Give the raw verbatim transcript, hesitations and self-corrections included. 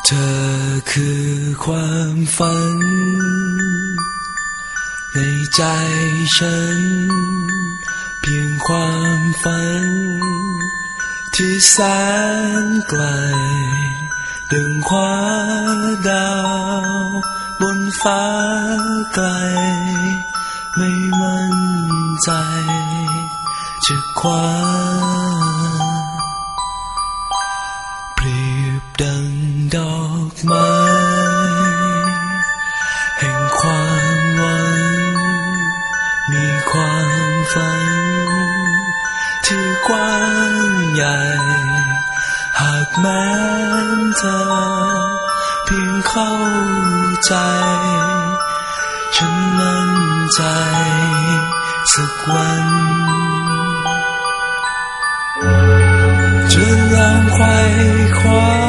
เธอคือความฝันในใจฉันเพียงความฝันที่แสนไกลดังคว้าดาวบนฟ้าไกลไม่มั่นใจจะคว้าเปรียบดังดอกไม้แห่งความหวังมีความฝันที่กว้างใหญ่หากแม้นเธอเพียงเข้าใจฉันมั่นใจสักวันจะลองไขว่คว้า